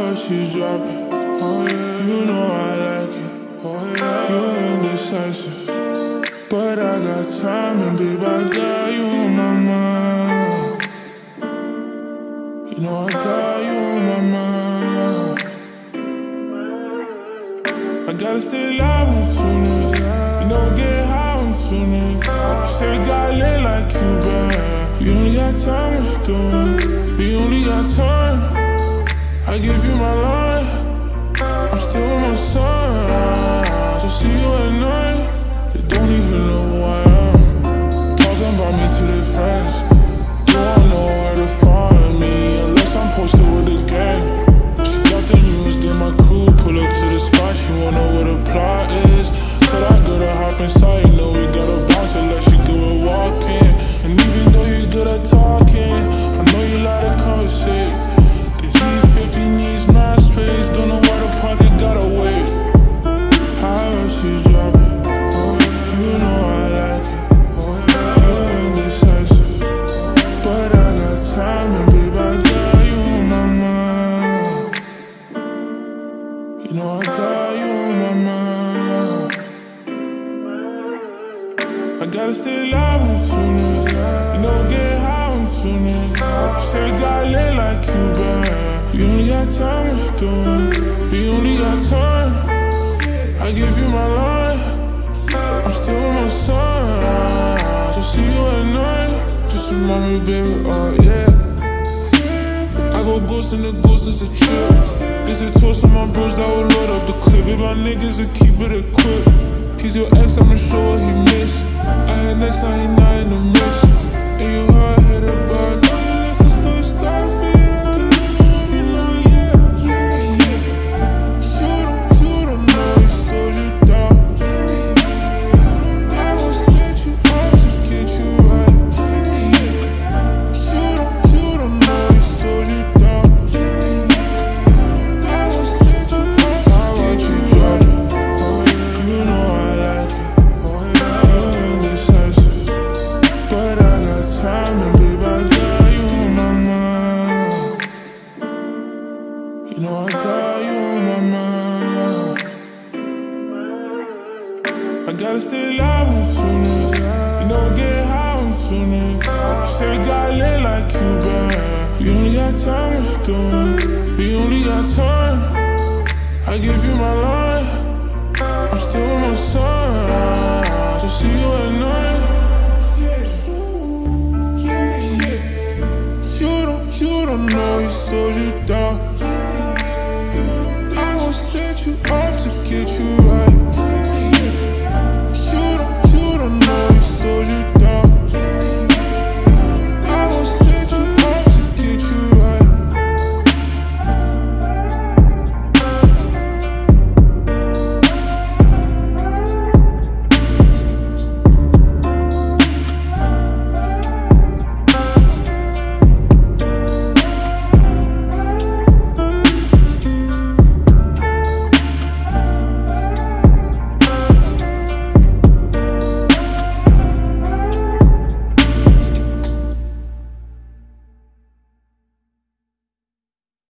what you dropping. Oh yeah, you know I like it. Oh yeah, you indecisive, but I got time, and babe, I got you on my mind. You know I got you on my mind. I gotta stay live with you, nigga. You know get high with you, nigga. Say we got lit like Cuban. You only got time, what you doing? We only got time. I give you my life. I'm still with my son. So see you at night. You don't even know who I am. Talking about me to their friends. You won't know where to find me unless I'm posted with the gang. She got the news, then my crew pull up to the spot. She wanna know what the plot is. Said I gotta hop inside, you know we gotta bounce unless you do a walk-in. And even though you good at talking, I know you like to conversate. The G50 needs my space, don't know why the pocket gotta wait. How else she dropping? Oh yeah, you know I like it. Oh yeah, you indecisive, but I got time, and babe, I got you on my mind. You know I got you on my mind. I gotta stay live with you, nigga. You know get high with you, nigga. Say we got lit like Cuban. You only got time, what you doing? We only got time. I give you my life. I'm still with my son. So see you at night. Just remind me, baby, oh yeah. I go ghost in the ghost, it's a trip. It's a toast to my bros that will load up the clip. If my niggas will keep it equipped. He's your ex, I'ma show what he missed. I had next time, he not in the mix. And you hard-headed, but I know you listen, so you start feeling like a nigga when you know, yeah. You don't know, he sold you down. I will set you up to get you right. You don't know, he sold you down. I will set you up to get you right. You know I like it. Oh yeah, you indecisive, but I got time, and babe, I got you on my mind. You know I got you on my mind. I gotta stay live with you, nigga. You know get high with you, nigga. Say we got lit like Cuban. You only got time, what you doing? We only got time. I give you my life. I'm still with my son. So see you at night. You don't know he sold you down. I will set you up to get you right.